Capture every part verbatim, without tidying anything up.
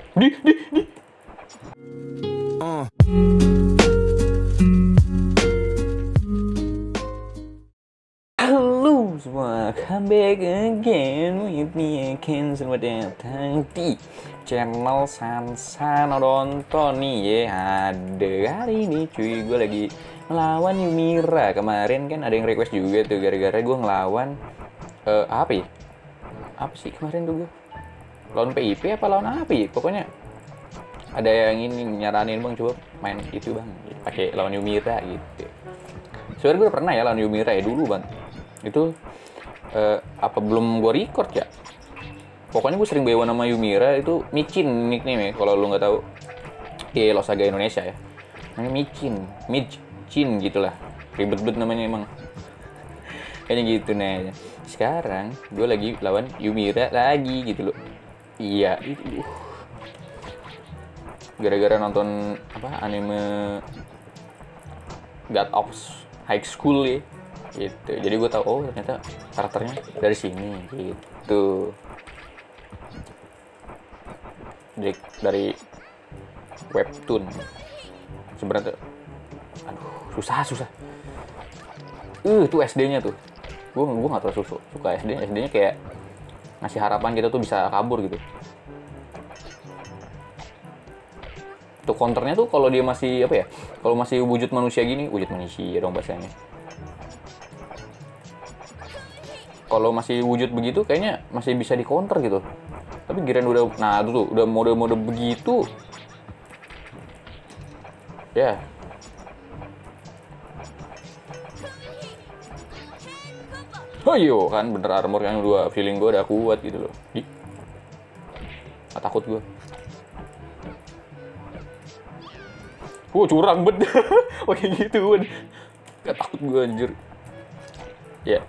Di, di, di. Uh. Halo semua, come back again with me again. Selamat datang di channel Sansa Nonton nih ya. Ada hari ini cuy, gue lagi ngelawan Yumira. Kemarin kan ada yang request juga tuh, gara-gara gue ngelawan uh, apa ya? Apa sih kemarin tuh gue? Lawan P I P apa lawan apa ya? Pokoknya ada yang ini nyaranin bang, coba main itu bang, pakai lawan Yumira gitu. Sebenarnya gue udah pernah ya lawan Yumira ya dulu bang. Itu uh, apa belum gue record ya? Pokoknya gue sering bawa nama Yumira itu Micin nickname ya, kalau lu nggak tahu. Iya, Losaga Indonesia ya. Namanya Micin, Micin gitulah. Ribet-bet namanya emang. Kayaknya gitu nih. Sekarang gue lagi lawan Yumira lagi gitu loh. Iya, itu. Gara-gara nonton apa anime God of High School ya. Gitu. Jadi gue tahu oh ternyata karakternya dari sini gitu. Dari, dari webtoon. Sebenarnya aduh, susah susah. Uh, tuh S D-nya tuh. Gue gue enggak terlalu suka, suka S D-nya. S D-nya kayak ngasih harapan kita tuh bisa kabur gitu. Tuh counternya tuh kalau dia masih apa ya? Kalau masih wujud manusia gini, wujud manusia dong bahasanya. Kalau masih wujud begitu kayaknya masih bisa di counter gitu. Tapi giliran udah nah itu tuh udah mode-mode begitu. Ya. Oh iya kan bener armor kan udah feeling gue udah kuat gitu loh. Di. Gak takut gue. Wah curang bet. Wah kayak gitu kan. Gak takut gue anjir. Ya. Yeah.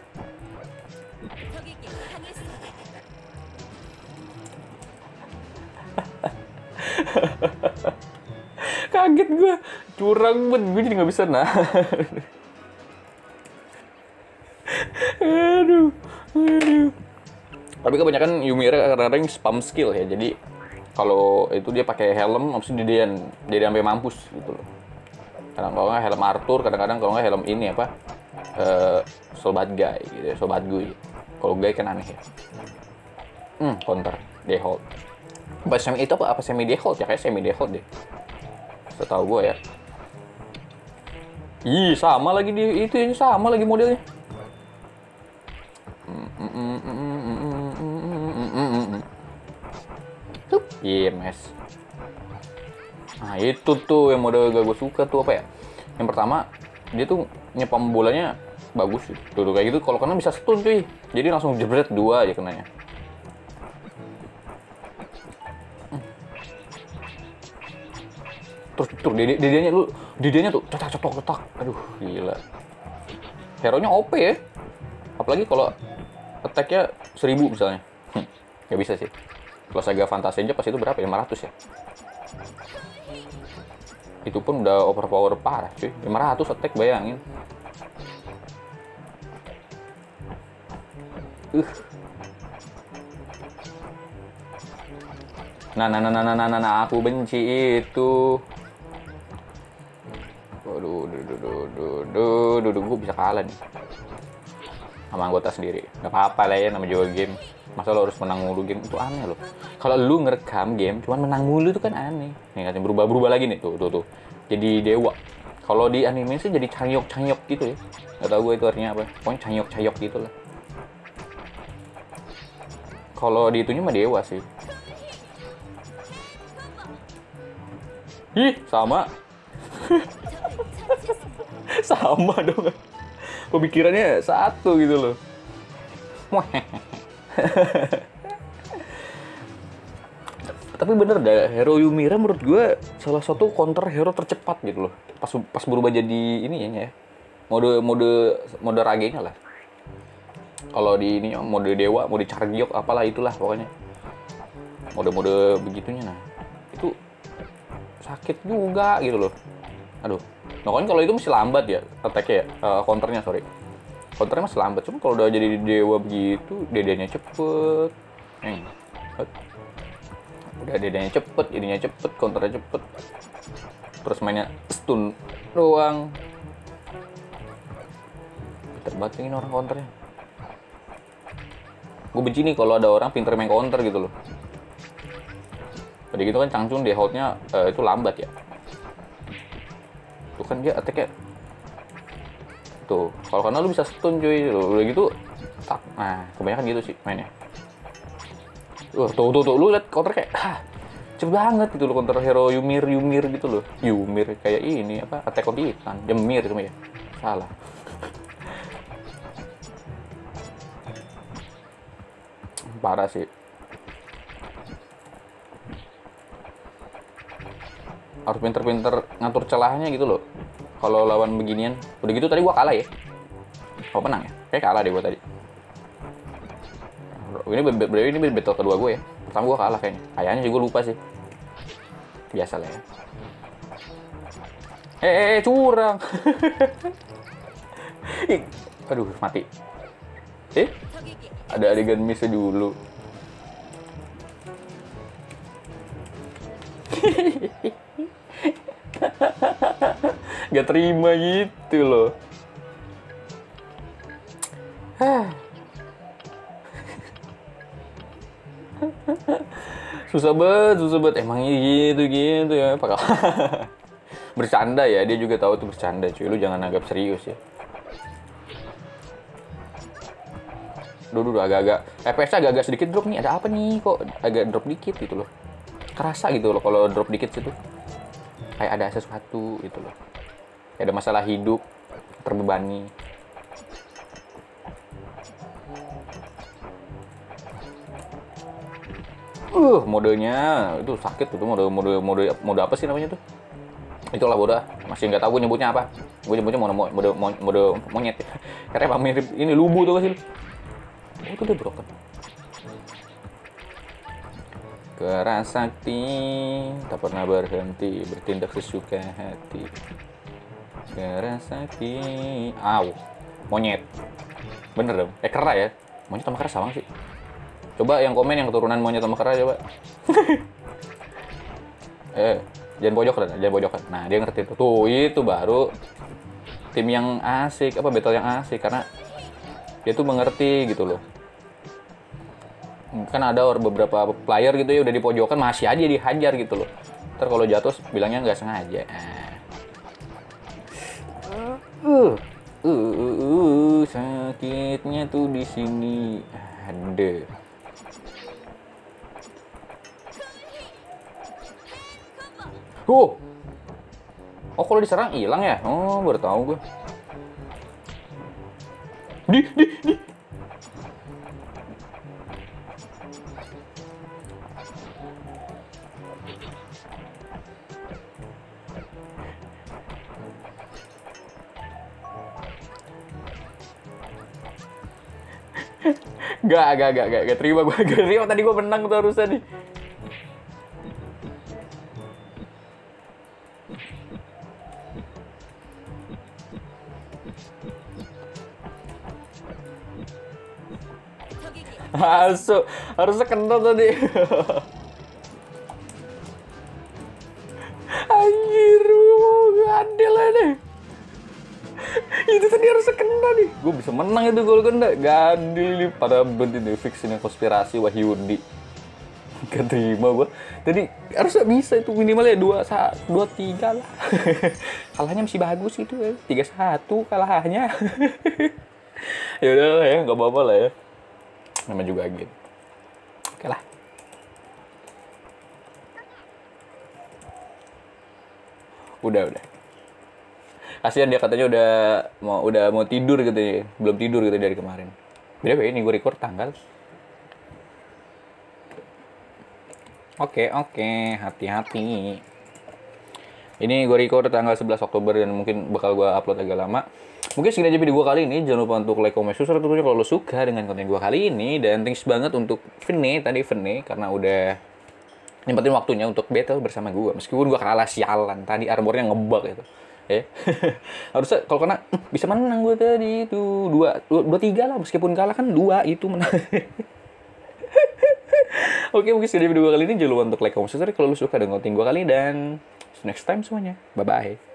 Kaget gue, curang banget, gue jadi nggak bisa nah. aduh, aduh. Tapi kebanyakan Yumira kadang-kadang spam skill ya, jadi kalau itu dia pakai helm, maksudnya dia dia sampai mampus gitu loh. Kadang kalau nggak helm Arthur, kadang-kadang kalau nggak helm ini apa, uh, Sobat Guy gitu, ya, Sobat Guy. Kalau Guy kan aneh ya. Hmm, counter, dehold. Apa semi itu apa apa semi dehold ya, kayak semi dehold deh. Setahu gue ya. Ih, sama lagi di itu ini sama lagi modelnya. Iya, mes. Nah, itu tuh yang model gak gue suka tuh apa ya? Yang pertama, dia tuh nyepam bolanya bagus sih. Tuh, tuh kayak gitu kalau kena bisa stun cuy. Jadi langsung jebret dua aja kenanya. Terus terus dede dedenya lu dedenya tuh cetak cetok cetak aduh gila hero nya O P ya apalagi kalau attack-nya seribu misalnya hm, nggak bisa sih kalau Saga Fantasi aja pas itu berapa lima ratus ya itu pun udah overpower parah cuy lima ratus attack bayangin uh nah nah nah nah nah nah, nah aku benci itu. Waduh, duh, duh, duh, duh, duh, duh, duh, gue bisa kalah nih sama anggota sendiri. Gak apa-apa lah ya, nama juga game. Masa lo harus menang mulu game, itu aneh loh. Kalau lu ngerekam game, cuman menang mulu itu kan aneh. Nih katanya berubah-berubah lagi nih, tuh, tuh, tuh. Jadi dewa. Kalau di anime sih jadi canyok-canyok gitu ya. Gak tau gue itu artinya apa. Pokoknya canyok-canyok gitu lah. Kalau di itunya mah dewa sih. Ih, sama. Sama dong. Pemikirannya satu gitu loh. Tapi bener dah, hero Yumira menurut gue salah satu counter hero tercepat gitu loh. Pas pas berubah jadi ini ya, mode mode mode ragenya lah. Kalau di ini mode dewa, mode Chargyok apalah itulah pokoknya. Mode-mode begitunya nah. Itu sakit juga gitu loh. Aduh. Nah kan kalau itu masih lambat ya attack-nya ya, uh, counternya sorry. Counternya masih lambat. Cuma kalau udah jadi dewa begitu, dedenya cepet. Eh. Udah dedanya cepet, ininya cepet, counternya cepet. Terus mainnya stun doang. Pinter banget ini orang counternya. Gue benci nih kalau ada orang pinter main counter gitu loh. Udah gitu kan Changchun dia hold-nya uh, itu lambat ya. Tuh kan dia attack-nya. Tuh, kalau karena lu bisa stun cuy. Udah gitu tak. Nah, kebanyakan gitu sih mainnya. Uh, tuh tuh tuh lu lihat counter kayak hah, cepet banget gitu loh counter hero Ymir Ymir gitu loh. Ymir kayak ini apa? Attack on Titan. Ymir itu ya. Salah. Parah sih. Harus pinter-pinter ngatur celahnya gitu loh. Kalau lawan beginian. Udah gitu tadi gua kalah ya. Oh menang ya? Kayak kalah deh gua tadi. Ini ini battle kedua gue ya. Pertama gua kalah kayaknya. Kayaknya sih gua lupa sih. Biasa lah ya. Eh, eh, eh curang. Ih, aduh mati. Eh? Ada adegan miss dulu. Gak terima gitu loh. Susah banget, susah banget. Emangnya gitu-gitu ya. Pakal. Bercanda ya, dia juga tahu tuh bercanda cuy. Lu jangan anggap serius ya. Duh, duh, agak-agak F P S agak-agak sedikit drop nih. Ada apa nih kok agak drop dikit gitu loh. Kerasa gitu loh kalau drop dikit situ. Kayak ada sesuatu gitu loh. Kayak ada masalah hidup, terbebani. Uh, modenya itu sakit tuh, mode mode mode mode apa sih namanya tuh? Itulah bodoh, masih nggak tahu gue nyebutnya apa. Gue nyebutnya mode mode mode, mode monyet. Karena emang mirip ini lubu tuh sih. Oh, itu udah broken. Keras sakti, tak pernah berhenti, bertindak sesuka hati. Keras sakti, aw, monyet. Bener dong, eh kera ya. Monyet sama kera sama sih. Coba yang komen yang keturunan monyet sama kera coba. eh, jangan pojokan, jangan pojokan. Nah, dia ngerti tuh. Tuh, itu baru tim yang asik, apa battle yang asik karena dia tuh mengerti gitu loh. Kan ada beberapa player gitu ya udah di pojokan masih aja dihajar gitu loh. Ntar kalau jatuh bilangnya nggak sengaja. Uh, uh, uh, uh, sakitnya tuh di sini. Ada. Oh, oh kalau diserang hilang ya? Oh, baru tahu gue. Di, di, di. Gak, gak, gak, gak, gak terima gue, gak terima tadi gue menang tuh harusnya nih. Masuk, harusnya kena tadi. Anjir, gak adil lah deh. Itu tadi harusnya kena nih. Gue bisa menang itu gol kena. Gak adil nih. Pada bentin nih fix ini konspirasi Wahyudi. Gak terima gue. Jadi harusnya bisa itu minimalnya dua dua tiga lah. Kalahnya masih bagus gitu ya. Tiga satu kalahnya. Ya udah lah ya, nggak apa-apa lah ya. Namanya juga gitu. Oke lah. Udah udah. Kasihan dia katanya udah mau udah mau tidur gitu ya. Belum tidur gitu dari kemarin. Beda ini gue record tanggal. Oke, oke, hati-hati. Ini gue record tanggal sebelas Oktober dan mungkin bakal gue upload agak lama. Mungkin segini aja video gue kali ini. Jangan lupa untuk like, comment, subscribe tentunya kalau lo suka dengan konten gue kali ini. Dan thanks banget untuk Vene, tadi Vene, karena udah nyempetin waktunya untuk battle bersama gue. Meskipun gue kalah sialan, tadi armornya ngebug gitu. Eh, harusnya kalau kena bisa menang gue tadi itu dua, dua, dua tiga lah meskipun kalah kan dua itu menang. Oke, mungkin sekian video gue kali ini. Jangan lupa untuk like, comment, subscribe kalau lu suka dengan konten gue kali. Dan see you next time semuanya. Bye-bye.